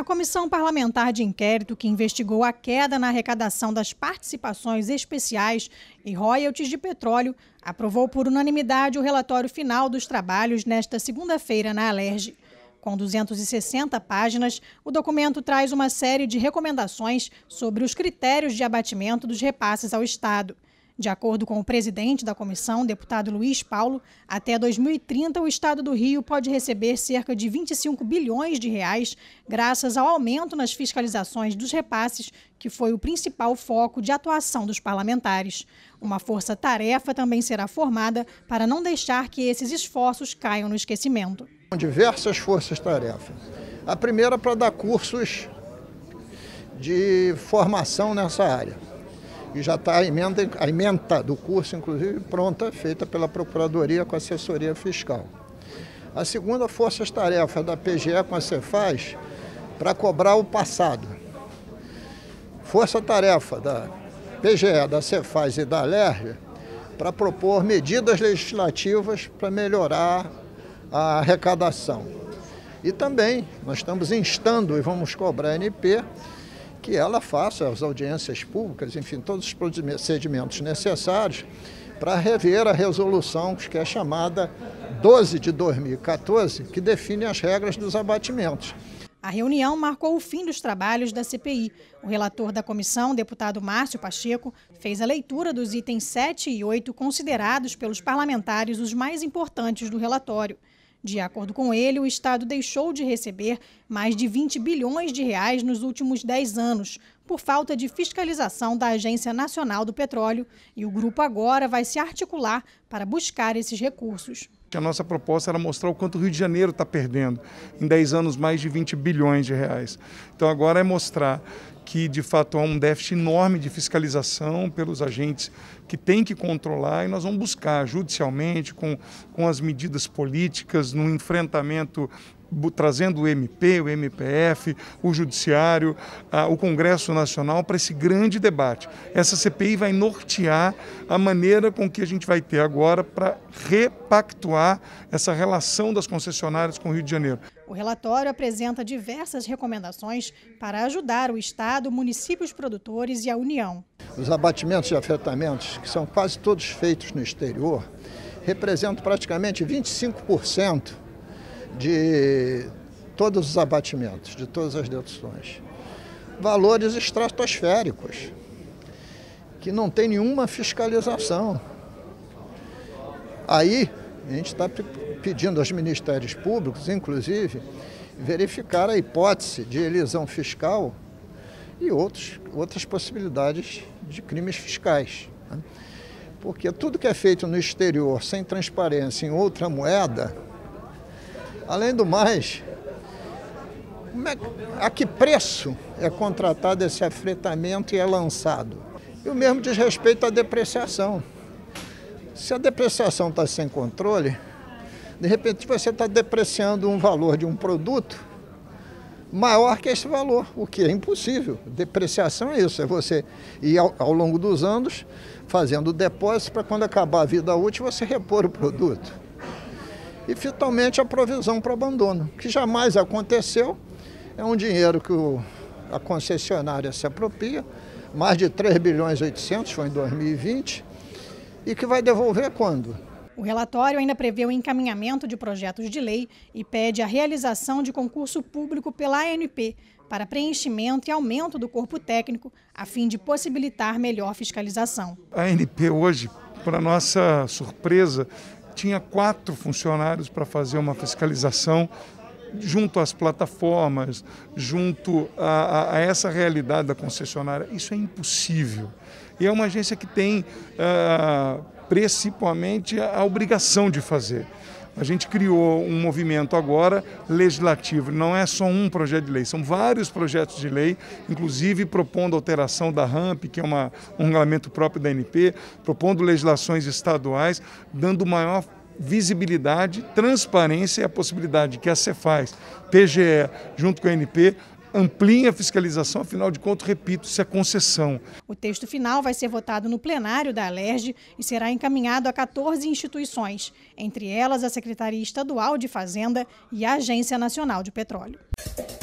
comissão parlamentar de inquérito que investigou a queda na arrecadação das participações especiais e royalties de petróleo aprovou por unanimidade o relatório final dos trabalhos nesta segunda-feira na Alerj. Com 260 páginas, o documento traz uma série de recomendações sobre os critérios de abatimento dos repasses ao Estado. De acordo com o presidente da comissão, deputado Luiz Paulo, até 2030 o Estado do Rio pode receber cerca de 25 bilhões de reais, graças ao aumento nas fiscalizações dos repasses, que foi o principal foco de atuação dos parlamentares. Uma força-tarefa também será formada para não deixar que esses esforços caiam no esquecimento. Diversas forças-tarefas. A primeira para dar cursos de formação nessa área. E já está a ementa do curso, inclusive, pronta, feita pela Procuradoria com assessoria fiscal. A segunda, forças-tarefa da PGE com a Cefaz para cobrar o passado. Força-tarefa da PGE, da Cefaz e da Alerj para propor medidas legislativas para melhorar a arrecadação. E também nós estamos instando e vamos cobrar a ANP que ela faça as audiências públicas, enfim, todos os procedimentos necessários para rever a resolução que é chamada 12 de 2014, que define as regras dos abatimentos. A reunião marcou o fim dos trabalhos da CPI. O relator da comissão, deputado Márcio Pacheco, fez a leitura dos itens 7 e 8 considerados pelos parlamentares os mais importantes do relatório. De acordo com ele, o Estado deixou de receber mais de 20 bilhões de reais nos últimos 10 anos, por falta de fiscalização da Agência Nacional do Petróleo, e o grupo agora vai se articular para buscar esses recursos. A nossa proposta era mostrar o quanto o Rio de Janeiro está perdendo, em 10 anos mais de 20 bilhões de reais. Então agora é mostrar que de fato há um déficit enorme de fiscalização pelos agentes que têm que controlar, e nós vamos buscar judicialmente, com as medidas políticas, no enfrentamento, trazendo o MP, o MPF, o Judiciário, o Congresso Nacional para esse grande debate. Essa CPI vai nortear a maneira com que a gente vai ter agora para repactuar essa relação das concessionárias com o Rio de Janeiro. O relatório apresenta diversas recomendações para ajudar o Estado, municípios produtores e a União. Os abatimentos de afetamentos, que são quase todos feitos no exterior, representam praticamente 25% de todos os abatimentos, de todas as deduções. Valores estratosféricos, que não tem nenhuma fiscalização. Aí, a gente está pedindo aos ministérios públicos, inclusive, verificar a hipótese de elisão fiscal e outras possibilidades de crimes fiscais. Né? Porque tudo que é feito no exterior, sem transparência, em outra moeda, além do mais, a que preço é contratado esse afretamento e é lançado? E o mesmo diz respeito à depreciação. Se a depreciação está sem controle, de repente você está depreciando um valor de um produto maior que esse valor, o que é impossível. Depreciação é isso, é você ir ao longo dos anos fazendo depósito para quando acabar a vida útil você repor o produto. E finalmente a provisão para abandono, que jamais aconteceu, é um dinheiro que a concessionária se apropria, mais de 3 bilhões e 800, foi em 2020, e que vai devolver quando? O relatório ainda prevê o encaminhamento de projetos de lei e pede a realização de concurso público pela ANP para preenchimento e aumento do corpo técnico, a fim de possibilitar melhor fiscalização. A ANP hoje, para nossa surpresa, tinha 4 funcionários para fazer uma fiscalização junto às plataformas, junto a essa realidade da concessionária. Isso é impossível. E é uma agência que tem principalmente a obrigação de fazer. A gente criou um movimento agora legislativo, não é só um projeto de lei, são vários projetos de lei, inclusive propondo alteração da RAMP, que é um regulamento próprio da ANP, propondo legislações estaduais, dando maior visibilidade, transparência e a possibilidade que a Cefaz, PGE, junto com a ANP, ampliem a fiscalização, afinal de contas, repito, isso é concessão. O texto final vai ser votado no plenário da Alerj e será encaminhado a 14 instituições, entre elas a Secretaria Estadual de Fazenda e a Agência Nacional de Petróleo.